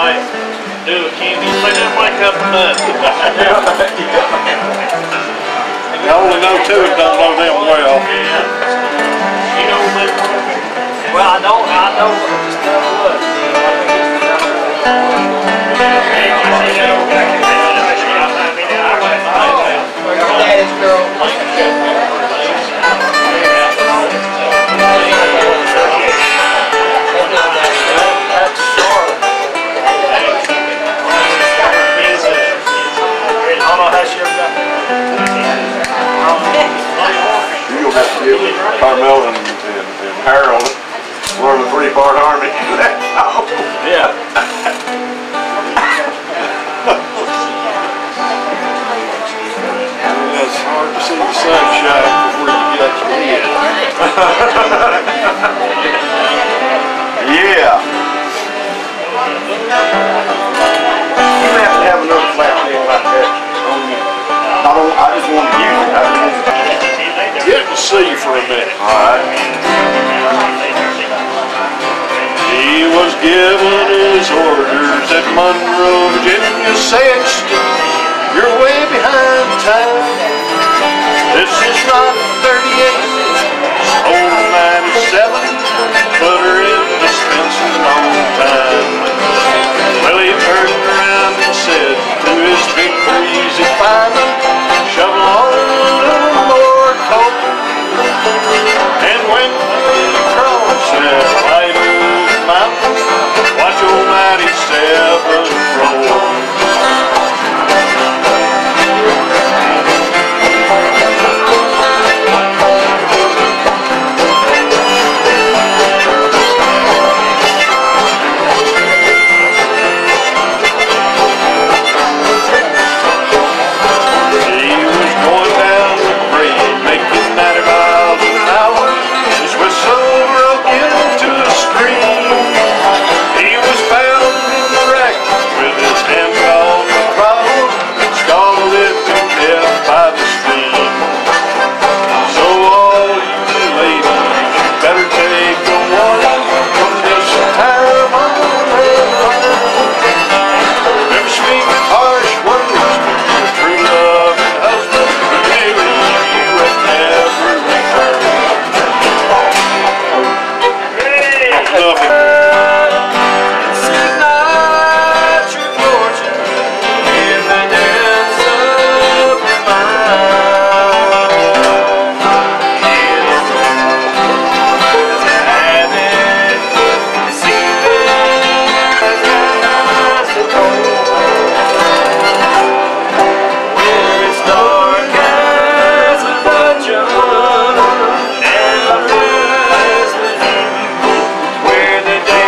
might do a candy. They didn't wake up and done. I only know two that don't know them well. Yeah. You know them? Well, I know just what. Daddy's girl. You'll have to give Carmel and Harold learn the three-part harmony. Yeah. It's hard to see the sunshine before you get your head. Yeah. You have to have another flat thing like that on you. I just want to use it. Get to see for a minute. Alright. He was given his orders at Monroe, Virginia, said, "You're way behind time. This is not 38, it's old 97. Put her in dispensing long time." Well, he turned around and said to his big breezy fireman, "Shovel on a little more coke, and when we cross that light mountain, watch old 97 roll." Where the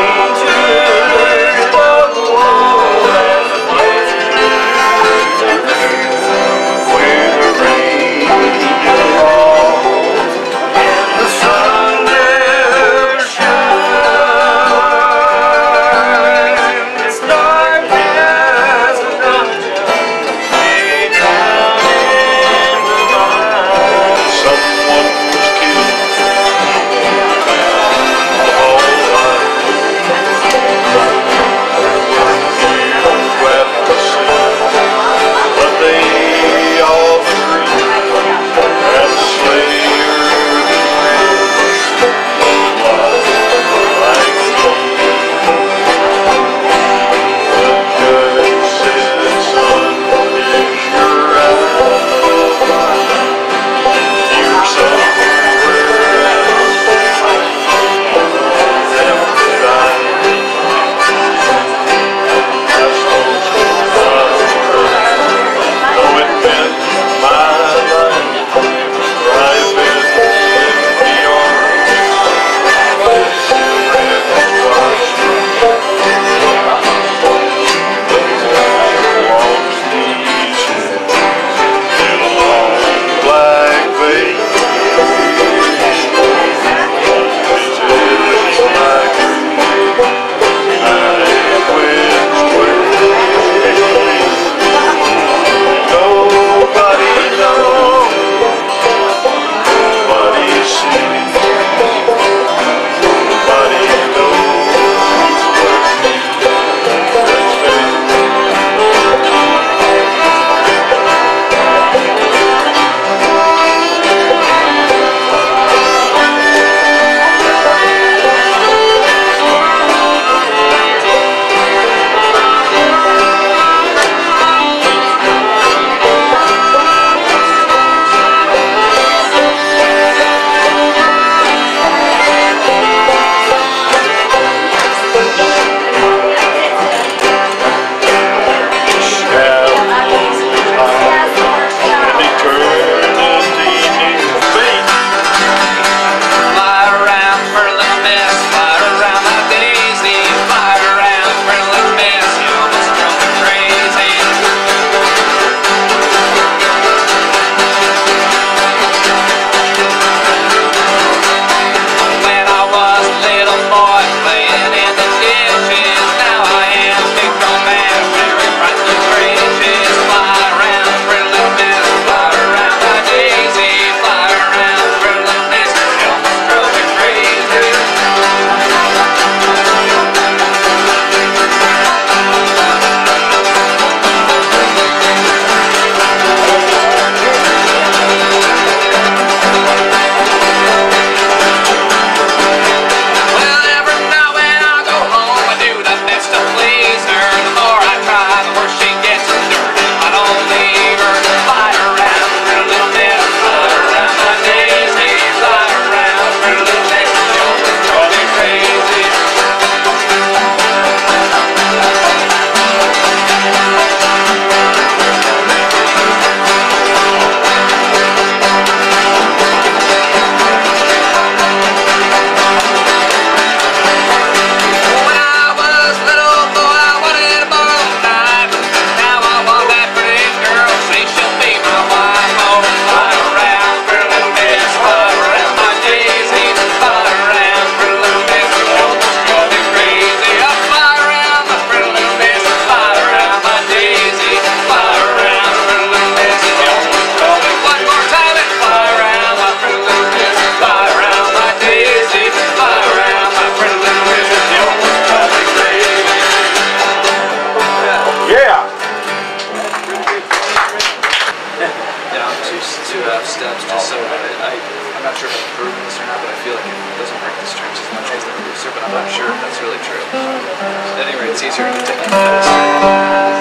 I'm not sure if that's really true. At any rate, it's easier to get to